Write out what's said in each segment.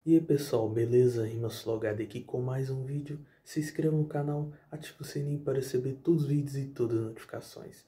E aí pessoal, beleza? RimaSulogado aqui com mais um vídeo. Se inscreva no canal, ative o sininho para receber todos os vídeos e todas as notificações.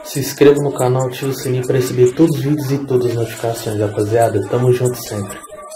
Se inscreva no canal, ative o sininho para receber todos os vídeos e todas as notificações, rapaziada. Tamo junto sempre.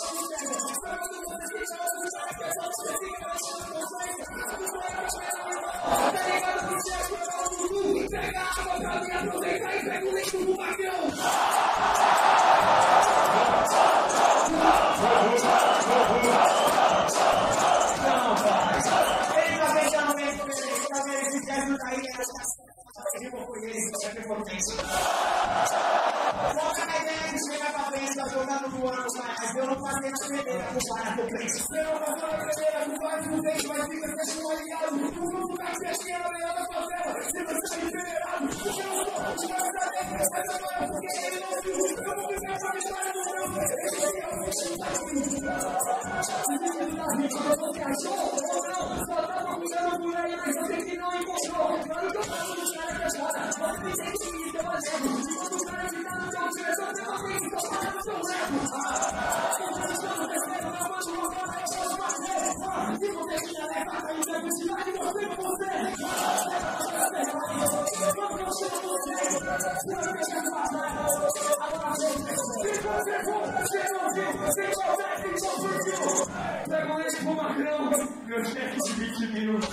Meu chefe de 20 minutos.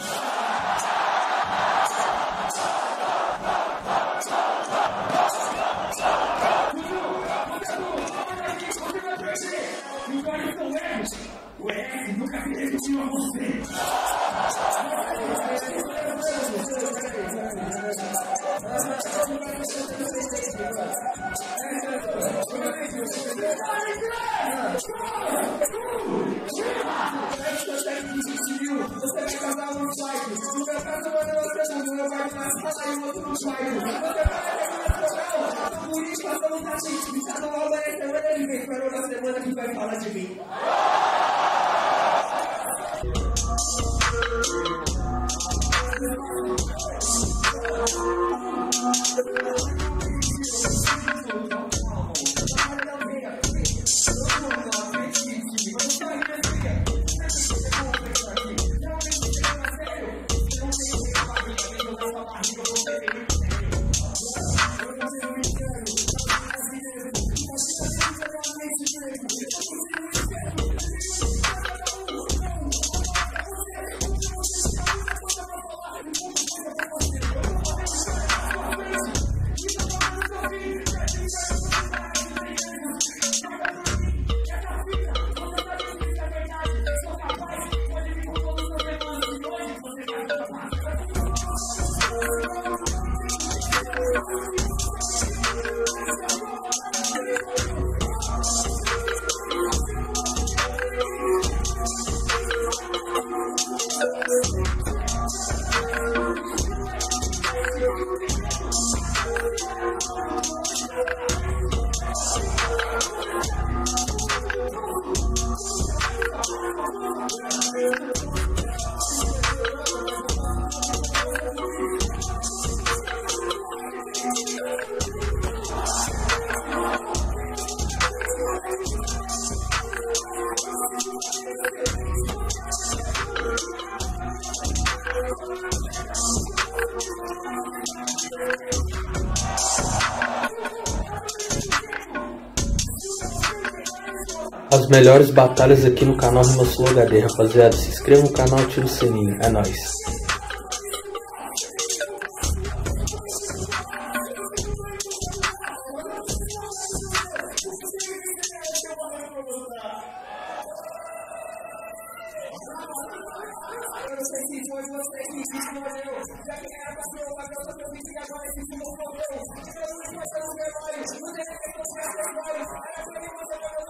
O Eric nunca se resistiu a você. Você vai casar no site. No meu caso, eu vou meu pai vai passar em outro site. Você vai por isso, passando tá assim. Me tá numa hora semana de vez. Esperou na semana que vai falar de mim. As melhores batalhas aqui no canal RimaSlow HD, rapaziada. Se inscreva no canal, ative o sininho. É nóis. Eu não sei se foi você que escolheu. Já que era pra ser uma coisa que eu vi que agora esse filme morreu. Eu não sei se eu herói. Não tem que comprar esse herói. Era pra mim, mas eu não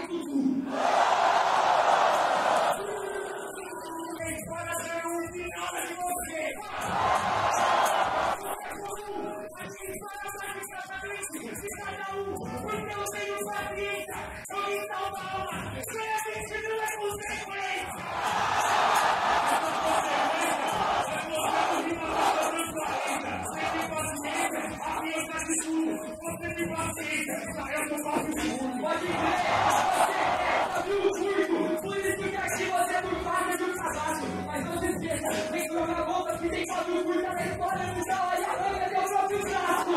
vai tudo. Para ter um final de você. A gente fala praticamente de cada um, porque eu tenho paciência, eu me salvo a alma, ganha 20 mil é consequência. Você tem paciência, eu não faço tudo. Pode ver, você é muito, por isso que aqui você é por parte do trabalho. Mas não se esqueça, vem trocar volta que tem fácil curta na história, então aí arranca teu próprio braço.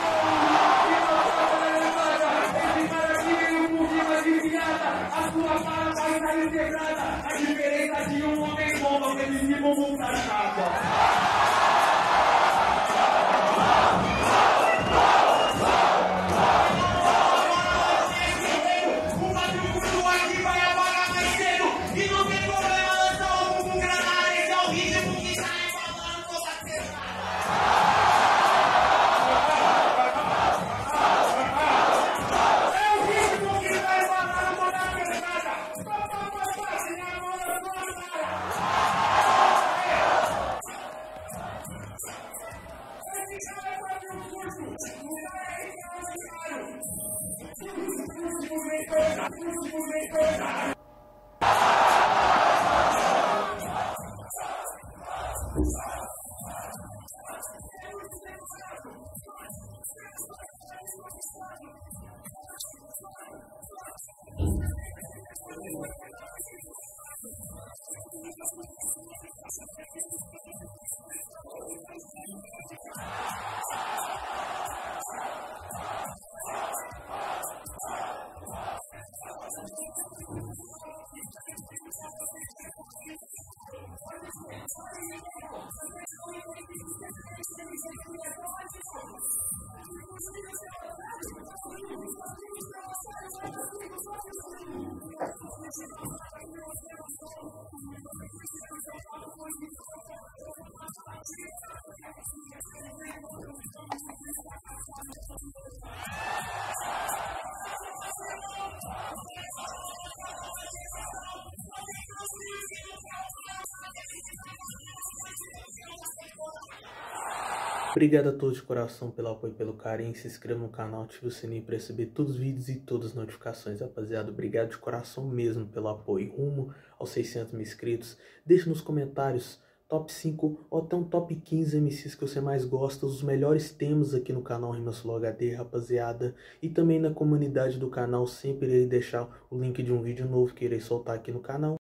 Esse cara aqui veio com rima de piada, a sua cara vai sair quebrada. A diferença de um homem bom, você me cima muito achada. Obrigado a todos de coração pelo apoio e pelo carinho. Se inscreva no canal, ative o sininho para receber todos os vídeos e todas as notificações, rapaziada. Obrigado de coração mesmo pelo apoio. Rumo aos 600 mil inscritos. Deixe nos comentários top 5 ou até um top 15 MCs que você mais gosta, os melhores temas aqui no canal Rimas Flow HD, rapaziada. E também na comunidade do canal sempre irei deixar o link de um vídeo novo que irei soltar aqui no canal.